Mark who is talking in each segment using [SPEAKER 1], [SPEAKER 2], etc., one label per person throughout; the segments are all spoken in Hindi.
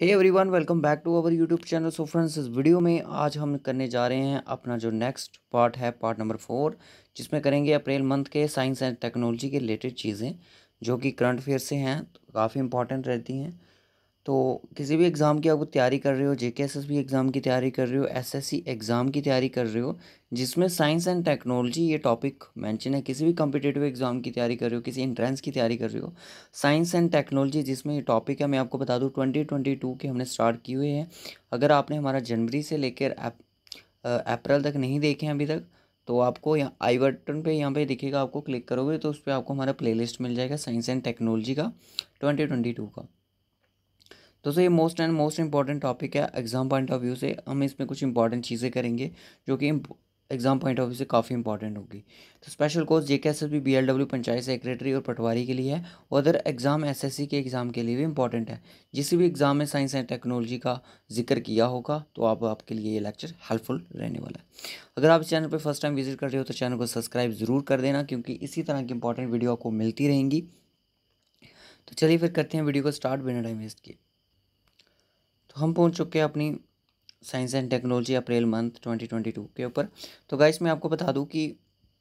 [SPEAKER 1] Hey everyone, welcome back to our YouTube channel. So friends, इस वीडियो में आज हम करने जा रहे हैं अपना जो नेक्स्ट पार्ट है, पार्ट नंबर 4, जिसमें करेंगे अप्रैल मंथ के साइंस एंड टेक्नोलॉजी के रिलेटेड चीज़ें जो कि करंट अफेयर से हैं, तो काफ़ी इंपॉर्टेंट रहती हैं। तो किसी भी एग्ज़ाम की आपको तैयारी कर रहे हो, जेकेएसएसबी एग्ज़ाम की तैयारी कर रहे हो, एसएससी एग्ज़ाम की तैयारी कर रहे हो, जिसमें साइंस एंड टेक्नोलॉजी ये टॉपिक मेंशन है, किसी भी कॉम्पिटिटिव एग्ज़ाम की तैयारी कर रहे हो, किसी एंट्रेंस की तैयारी कर रहे हो, साइंस एंड टेक्नोलॉजी जिसमें ये टॉपिक है, मैं आपको बता दूं 2022 के हमने स्टार्ट किए हुए हैं। अगर आपने हमारा जनवरी से लेकर अप्रैल तक नहीं देखे हैं अभी तक, तो आपको यहाँ आई बटन पे यहाँ पे दिखेगा, आपको क्लिक करोगे तो उस पर आपको हमारा प्लेलिस्ट मिल जाएगा साइंस एंड टेक्नोलॉजी का 2022 का। दोस्तों, ये मोस्ट इंपॉर्टेंट टॉपिक है एग्ज़ाम पॉइंट ऑफ व्यू से। हम इसमें कुछ इंपॉर्टेंट चीज़ें करेंगे जो कि एग्ज़ाम पॉइंट ऑफ व्यू से काफ़ी इंपॉर्टेंट होगी। तो special course JKSSB BLW panchayat secretary और पटवारी के लिए है, और अदर एग्ज़ाम एसएससी के एग्ज़ाम के लिए भी इंपॉर्टेंट है। जिस भी एग्ज़ाम में साइंस एंड टेक्नोलॉजी का जिक्र किया होगा तो आपके लिए ये लेक्चर हेल्पफुल रहने वाला है। अगर आप इस चैनल पर फर्स्ट टाइम विजिट कर रहे हो तो चैनल को सब्सक्राइब ज़रूर कर देना, क्योंकि इसी तरह की इंपॉर्टेंट वीडियो आपको मिलती रहेंगी। तो चलिए फिर करते हैं वीडियो को स्टार्ट बिना टाइम वेस्ट किए। तो हम पहुंच चुके हैं अपनी science and technology April month 2022 के ऊपर। तो गाइस, मैं आपको बता दूं कि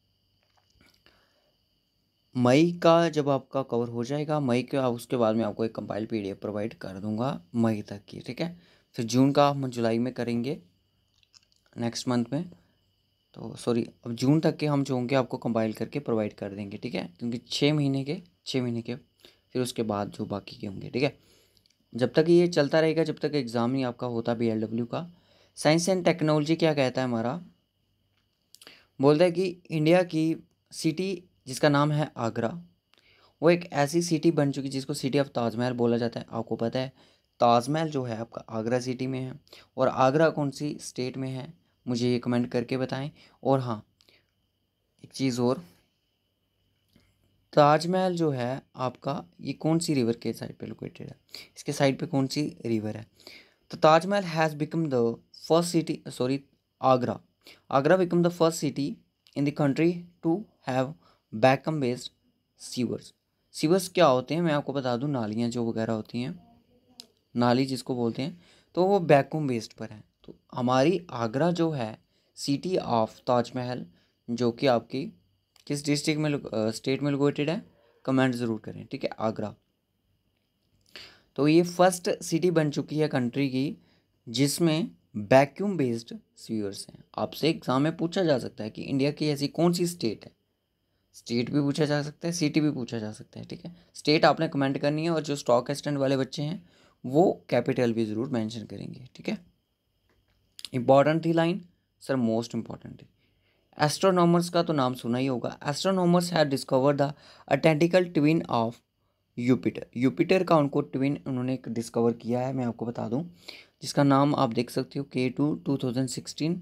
[SPEAKER 1] मई का जब आपका कवर हो जाएगा, मई के उसके बाद मैं आपको एक कंपाइल पीडीएफ प्रोवाइड कर दूंगा मई तक की, ठीक है। फिर जून का हम जुलाई में करेंगे, नेक्स्ट मंथ में। तो सॉरी, अब जून तक के हम जो होंगे आपको कंपाइल करके प्रोवाइड कर देंगे, ठीक है, क्योंकि 6 महीने के फिर उसके बाद जो बाकी के होंगे, ठीक है। जब तक ये चलता रहेगा, जब तक एग्ज़ाम नहीं आपका होता बीएलडब्ल्यू का। साइंस एंड टेक्नोलॉजी क्या कहता है हमारा, बोलता है कि इंडिया की सिटी जिसका नाम है आगरा, वो एक ऐसी सिटी बन चुकी जिसको सिटी ऑफ ताजमहल बोला जाता है। आपको पता है ताजमहल जो है आपका आगरा सिटी में है, और आगरा कौन सी स्टेट में है, मुझे ये कमेंट करके बताएं। और हाँ, एक चीज़ और, ताजमहल जो है आपका, ये कौन सी रिवर के साइड पे लोकेटेड है, इसके साइड पे कौन सी रिवर है। तो Taj Mahal has become the first city, sorry, Agra Agra become the first city in the country to have vacuum based sewers. Sewers क्या होते हैं, मैं आपको बता दूं, नालियाँ जो वगैरह होती हैं, नाली जिसको बोलते हैं, तो वो बैकम बेस्ड पर है। तो हमारी आगरा जो है सिटी ऑफ ताजमहल, जो कि आपकी किस डिस्ट्रिक्ट में स्टेट में लोकेटेड है, कमेंट ज़रूर करें, ठीक है, आगरा। तो ये फर्स्ट सिटी बन चुकी है कंट्री की जिसमें वैक्यूम बेस्ड सीवर्स हैं। आपसे एग्जाम में पूछा जा सकता है कि इंडिया की ऐसी कौन सी स्टेट है, स्टेट भी पूछा जा सकता है, सिटी भी पूछा जा सकता है, ठीक है। स्टेट आपने कमेंट करनी है, और जो स्टॉक एक्सटेंड वाले बच्चे हैं वो कैपिटल भी ज़रूर मेंशन करेंगे, ठीक है। इंपॉर्टेंट थी लाइन सर, मोस्ट इंपॉर्टेंट थी। एस्ट्रोनॉमर्स का तो नाम सुना ही होगा। Astronomers have discover the identical twin of Jupiter. Jupiter का उनको ट्विन उन्होंने डिस्कवर किया है, मैं आपको बता दूं, जिसका नाम आप देख सकते हो K2 2016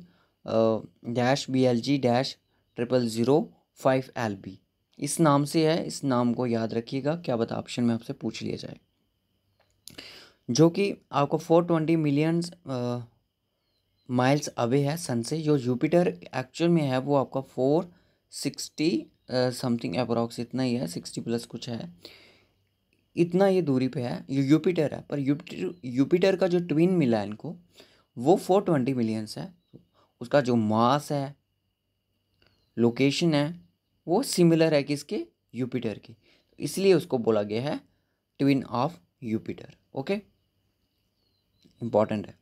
[SPEAKER 1] -BLG-0005LB, इस नाम से है। इस नाम को याद रखिएगा, क्या बता ऑप्शन में आपसे पूछ लिया जाए, जो कि आपको 420 मिलियन माइल्स अवे है सन से। जो जुपिटर एक्चुअल में है वो आपका 460 समथिंग अप्रॉक्स, इतना ही है, 60 प्लस कुछ है, इतना ये दूरी पे है। ये यूपिटर है, पर यूपिटर का जो ट्विन मिला है इनको, वो 420 मिलियंस है। उसका जो मास है, लोकेशन है, वो सिमिलर है किसके, यूपिटर की, इसलिए उसको बोला गया है twin of Jupiter. Okay, important है।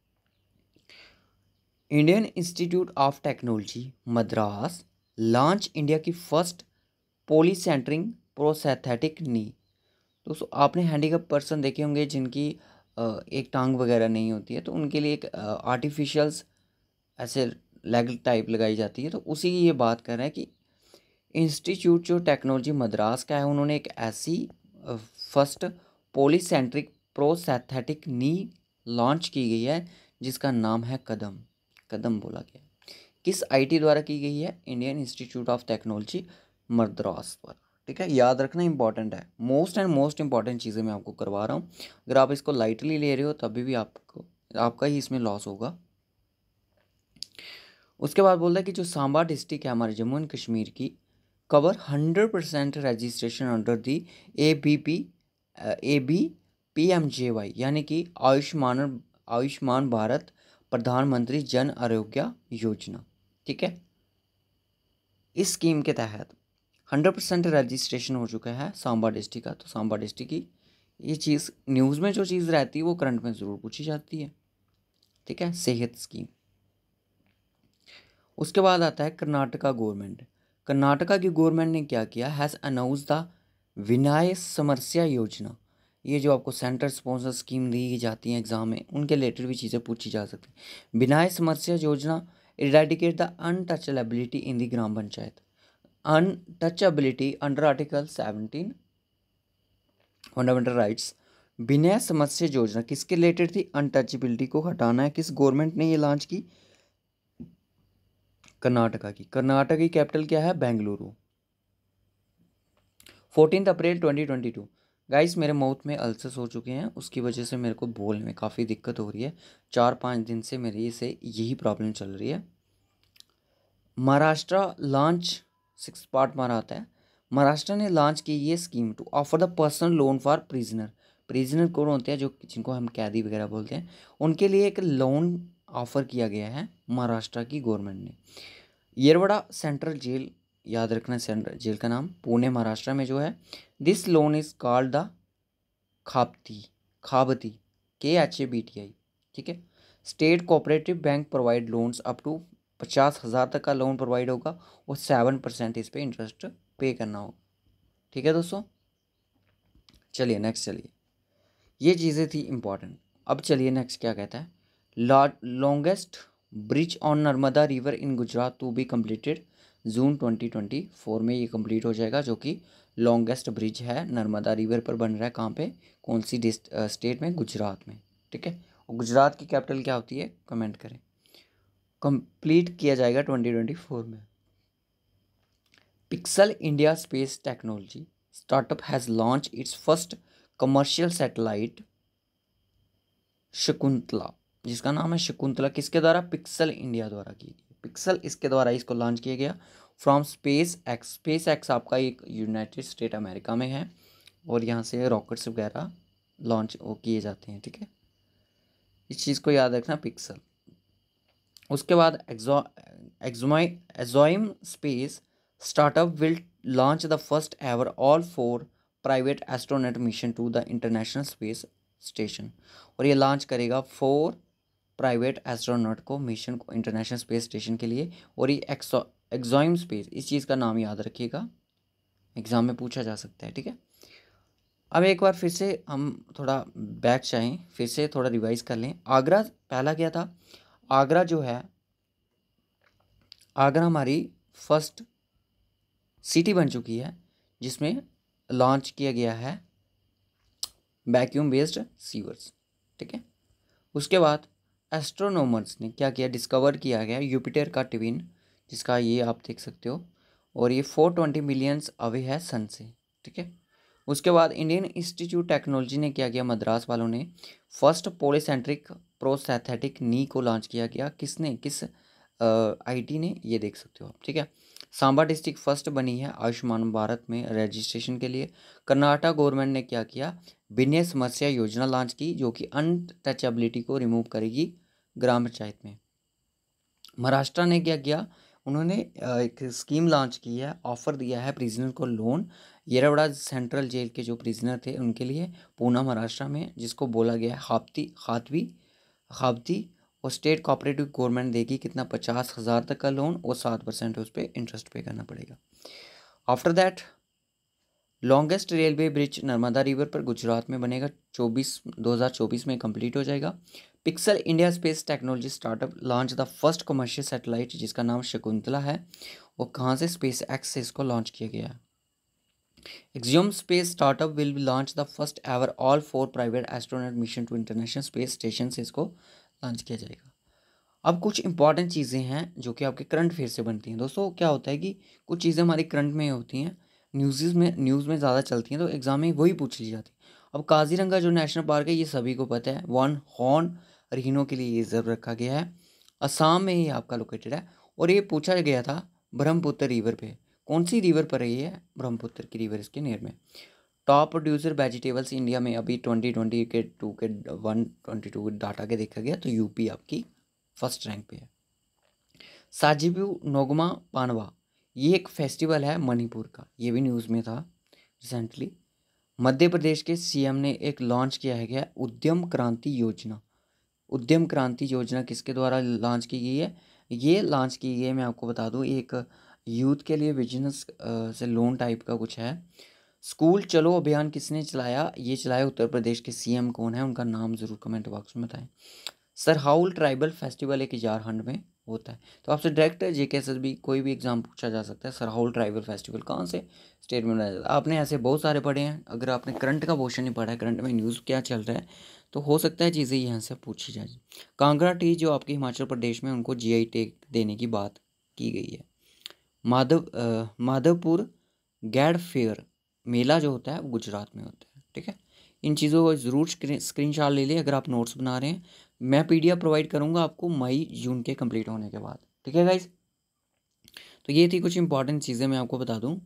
[SPEAKER 1] Indian Institute of Technology Madras launch India की फर्स्ट पॉलीसेंटरिंग प्रोस्थेटिक नी। दोस्तों, आपने हैंडीकैप पर्सन देखे होंगे जिनकी एक टांग वगैरह नहीं होती है, तो उनके लिए एक आर्टिफिशियल्स ऐसे लेग टाइप लगाई जाती है। तो उसी की ये बात कर रहे हैं कि इंस्टीट्यूट जो टेक्नोलॉजी मद्रास का है, उन्होंने एक ऐसी first polycentric prosthetic knee launch की गई है जिसका नाम है कदम। कदम बोला गया, किस आईटी द्वारा की गई है, Indian Institute of Technology Madras द्वारा, ठीक है। याद रखना इंपॉर्टेंट है, मोस्ट इंपॉर्टेंट चीज़ें मैं आपको करवा रहा हूँ। अगर आप इसको लाइटली ले रहे हो तभी भी आपका ही इसमें लॉस होगा। उसके बाद बोलता है कि जो सांबा डिस्ट्रिक्ट है हमारे जम्मू एंड कश्मीर की, cover 100% registration under the A B PMJY यानी कि आयुष्मान भारत प्रधानमंत्री जन आरोग्य योजना। ठीक है, इस स्कीम के तहत 100% रजिस्ट्रेशन हो चुका है सांबा डिस्ट्रिक्ट का। तो सांबा डिस्ट्रिक्ट की ये चीज़ न्यूज़ में जो चीज़ रहती है वो करंट में ज़रूर पूछी जाती है। ठीक है, सेहत स्कीम। उसके बाद आता है कर्नाटका गवर्नमेंट। कर्नाटका की गवर्नमेंट ने क्या किया, हैज़ अनाउंस द विनाय समस्या योजना। ये जो आपको सेंटर स्पॉन्सर स्कीम दी जाती हैं एग्जाम में, उनके रिलेटेड भी चीज़ें पूछी जा सकती हैं। विनाय समस्या योजना eradicate the untouchability in the gram panchayat. Untouchability under article 17 fundamental rights. विनय समस्या योजना किसके रिलेटेड थी, अनटचेबिलिटी को हटाना है। किस गवर्नमेंट ने ये लॉन्च की, कर्नाटका की। कर्नाटक की कैपिटल क्या है, बेंगलुरु। 14 अप्रैल 2022। गाइस मेरे माउथ में अल्सर्स हो चुके हैं, उसकी वजह से मेरे को बोलने में काफ़ी दिक्कत हो रही है। 4-5 दिन से मेरी से यही प्रॉब्लम चल रही है। महाराष्ट्र लॉन्च 6 पार्ट में आता है। महाराष्ट्र ने लॉन्च की ये scheme to offer the personal loan for prisoner. Prisoner कौन होते हैं, जो जिनको हम कैदी वगैरह बोलते हैं, उनके लिए एक लोन ऑफर किया गया है महाराष्ट्र की गवर्नमेंट ने। येरवड़ा सेंट्रल जेल, याद रखना सेंट्रल जेल का नाम, पुणे महाराष्ट्र में जो है। This loan is called the Khabti KHABTI। ठीक है, state cooperative bank provide loans up to 50,000 तक का लोन प्रोवाइड होगा और 7% इस पर इंटरेस्ट पे करना होगा। ठीक है दोस्तों, चलिए नेक्स्ट चलिए, ये चीज़ें थी इम्पॉर्टेंट। अब चलिए नेक्स्ट क्या कहता है, longest bridge on Narmada river in Gujarat to be completed June 2024 में। ये कंप्लीट हो जाएगा, जो कि लॉन्गेस्ट ब्रिज है नर्मदा रिवर पर बन रहा है। कहाँ पे, कौन सी स्टेट में, गुजरात में। ठीक है, और गुजरात की कैपिटल क्या होती है, कमेंट करें। कंप्लीट किया जाएगा 2024 में। Pixxel India space technology startup has launch its first commercial satellite Shakuntala, जिसका नाम है शकुंतला। किसके द्वारा, पिक्सल इंडिया द्वारा की गई। पिक्सल इसके द्वारा इसको लॉन्च किया गया from SpaceX. SpaceX आपका एक यूनाइटेड स्टेट अमेरिका में है, और यहाँ से रॉकेट्स वगैरह लॉन्च वो किए जाते हैं। ठीक है, इस चीज़ को याद रखना, पिक्सल। उसके बाद Axiom space startup will launch the first ever all 4 private astronaut mission to the International Space Station. और ये लॉन्च करेगा 4 प्राइवेट एस्ट्रोनॉट को, मिशन को इंटरनेशनल स्पेस स्टेशन के लिए। और ये एग्जॉइम स्पेस, इस चीज़ का नाम याद रखिएगा, एग्जाम में पूछा जा सकता है। ठीक है, अब एक बार फिर से हम थोड़ा बैक जाएं, फिर से थोड़ा रिवाइज कर लें। आगरा पहला क्या था, आगरा जो है, आगरा हमारी फर्स्ट सिटी बन चुकी है, जिसमें लॉन्च किया गया है वैक्यूम बेस्ड सीवर्स। ठीक है, उसके बाद एस्ट्रोनॉमर्स ने क्या किया, डिस्कवर किया गया युपिटर का ट्विन, जिसका ये आप देख सकते हो, और ये 420 मिलियंस अवे है सन से। ठीक है, उसके बाद इंडियन इंस्टीट्यूट टेक्नोलॉजी ने क्या किया, मद्रास वालों ने फर्स्ट पॉलीसेंट्रिक प्रोस्थेटिक नी को लॉन्च किया गया। किसने, किस IT ने, ये देख सकते हो आप। ठीक है, सांबा डिस्ट्रिक्ट फर्स्ट बनी है आयुष्मान भारत में रजिस्ट्रेशन के लिए। कर्नाटक गवर्नमेंट ने क्या किया, विनय समस्या योजना लॉन्च की, जो कि अनटचेबिलिटी को रिमूव करेगी ग्राम पंचायत में। महाराष्ट्र ने क्या किया, उन्होंने एक स्कीम लॉन्च की है, ऑफर दिया है प्रिजनर को लोन। येरवड़ा सेंट्रल जेल के जो प्रिजनर थे उनके लिए, पूना महाराष्ट्र में, जिसको बोला गया है खाबती। और स्टेट कोऑपरेटिव गवर्नमेंट देगी कितना, 50,000 तक का लोन, और 7% उस पर इंटरेस्ट पे करना पड़ेगा। After that longest railway bridge Narmada river पर गुजरात में बनेगा, 2024 में कंप्लीट हो जाएगा। Pixxel India space technology startup launch the first commercial satellite, जिसका नाम शकुंतला है, और कहाँ से, स्पेस एक्स से इसको लॉन्च किया गया है। Axiom space startup will be launch the first ever all 4 private astronaut mission to International Space Station से इसको लॉन्च किया जाएगा। अब कुछ इंपॉर्टेंट चीज़ें हैं जो कि आपके करंट अफेयर से बनती हैं। दोस्तों क्या होता है कि कुछ चीज़ें हमारी करंट में होती हैं, न्यूज़ में ज़्यादा चलती हैं, तो एग्जाम में वही पूछ ली जाती है। अब काजीरंगा जो नेशनल पार्क है, ये सभी को पता है, 1 हॉर्न रीनो के लिए ये रिजर्व रखा गया है, असम में ये आपका लोकेटेड है। और ये पूछा गया था ब्रह्मपुत्र रिवर पे, कौन सी रिवर पर है ये, ब्रह्मपुत्र की रिवर इसके नियर में। टॉप प्रोड्यूसर वेजिटेबल्स इंडिया में अभी 2020 के 122 डाटा के देखा गया तो यूपी आपकी फर्स्ट रैंक पे है। साजिबू नोगमा पानवा, ये एक फेस्टिवल है मणिपुर का, ये भी न्यूज़ में था रिसेंटली। मध्य प्रदेश के सीएम ने एक लॉन्च किया है क्या, उद्यम क्रांति योजना। उद्यम क्रांति योजना किसके द्वारा लॉन्च की गई है, ये लॉन्च की गई है, मैं आपको बता दूं, एक यूथ के लिए बिजनेस से लोन टाइप का कुछ है। स्कूल चलो अभियान किसने चलाया, ये चलाया उत्तर प्रदेश के सीएम कौन है, उनका नाम ज़रूर कमेंट बॉक्स में बताएं। सरहाउल ट्राइबल फेस्टिवल एक झारखंड में होता है। तो आपसे डायरेक्ट जेकेएसएसबी कोई भी एग्जाम पूछा जा सकता है, सरहाउल ट्राइबल फेस्टिवल कहाँ से स्टेट में मनाया जाता है। आपने ऐसे बहुत सारे पढ़े हैं, अगर आपने करंट का पोर्शन नहीं पढ़ा है, करंट में न्यूज़ क्या चल रहा है, तो हो सकता है चीज़ें यहाँ से पूछी जाए। कांगड़ा टी जो आपके हिमाचल प्रदेश में, उनको जीआई टैग देने की बात की गई है। माधवपुर गैड फेयर मेला जो होता है वो गुजरात में होता है। ठीक है, इन चीज़ों को ज़रूर स्क्रीनशॉट ले लें अगर आप नोट्स बना रहे हैं। मैं पीडीएफ प्रोवाइड करूँगा आपको मई जून के कंप्लीट होने के बाद। ठीक है गाइज, तो ये थी कुछ इंपॉर्टेंट चीज़ें, मैं आपको बता दूँ।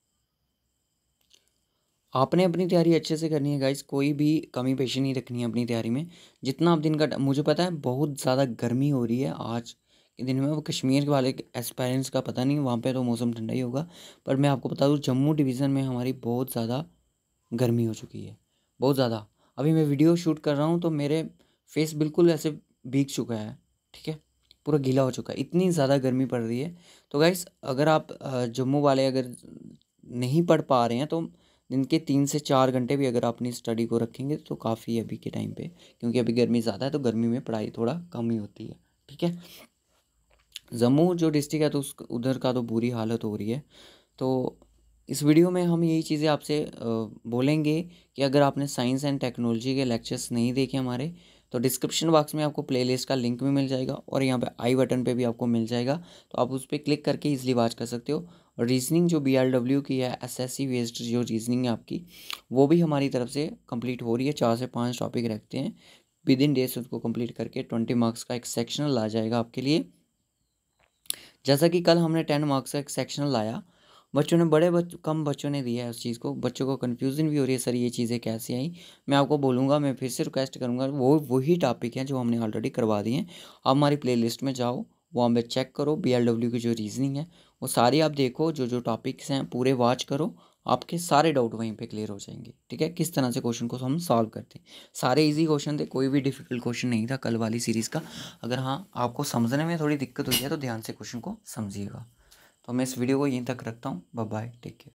[SPEAKER 1] आपने अपनी तैयारी अच्छे से करनी है गाइज, कोई भी कमी पेशी नहीं रखनी है अपनी तैयारी में। जितना आप दिन का, मुझे पता है बहुत ज़्यादा गर्मी हो रही है आज के दिन में, वो कश्मीर के वाले एस्पायरेंट्स का पता नहीं, वहाँ पे तो मौसम ठंडा ही होगा, पर मैं आपको बता दूँ जम्मू डिवीज़न में हमारी बहुत ज़्यादा गर्मी हो चुकी है, बहुत ज़्यादा। अभी मैं वीडियो शूट कर रहा हूँ तो मेरे फेस बिल्कुल ऐसे भीग चुका है, ठीक है, पूरा गीला हो चुका है, इतनी ज़्यादा गर्मी पड़ रही है। तो गाइस अगर आप जम्मू वाले अगर नहीं पढ़ पा रहे हैं तो दिन के 3 से 4 घंटे भी अगर आप अपनी स्टडी को रखेंगे तो काफ़ी है अभी के टाइम पे, क्योंकि अभी गर्मी ज़्यादा है तो गर्मी में पढ़ाई थोड़ा कम ही होती है। ठीक है, जम्मू जो डिस्ट्रिक्ट है तो उस उधर का तो बुरी हालत हो रही है। तो इस वीडियो में हम यही चीज़ें आपसे बोलेंगे कि अगर आपने साइंस एंड टेक्नोलॉजी के लेक्चर्स नहीं देखे हमारे, तो डिस्क्रिप्शन बॉक्स में आपको प्लेलिस्ट का लिंक भी मिल जाएगा और यहाँ पे आई बटन पे भी आपको मिल जाएगा, तो आप उस पर क्लिक करके इजीली वॉच कर सकते हो। और रीजनिंग जो BLW की है, एसएससी बेस्ड जो रीजनिंग है आपकी, वो भी हमारी तरफ से कंप्लीट हो रही है। 4 से 5 टॉपिक रखते हैं, विद इन डेज उसको कंप्लीट करके 20 मार्क्स का एक सेक्शनल आ जाएगा आपके लिए। जैसा कि कल हमने 10 मार्क्स का एक सेक्शनल लाया, बच्चों ने कम बच्चों ने दिया है उस चीज़ को, बच्चों को कन्फ्यूजन भी हो रही है, सर ये चीज़ें कैसे आई। मैं आपको बोलूँगा, मैं फिर से रिक्वेस्ट करूँगा, वो वही टॉपिक हैं जो हमने ऑलरेडी करवा दिए हैं। आप हमारी प्लेलिस्ट में जाओ, वहाँ पे चेक करो, BLW की जो रीजनिंग है वो सारी आप देखो, जो जो टॉपिक्स हैं पूरे वॉच करो, आपके सारे डाउट वहीं पे क्लियर हो जाएंगे। ठीक है, किस तरह से क्वेश्चन को हम सॉल्व करते हैं, सारे इजी क्वेश्चन थे, कोई भी डिफिकल्ट क्वेश्चन नहीं था कल वाली सीरीज़ का। अगर हाँ आपको समझने में थोड़ी दिक्कत हुई है तो ध्यान से क्वेश्चन को समझिएगा। तो मैं इस वीडियो को यहीं तक रखता हूँ। Bye bye, take care.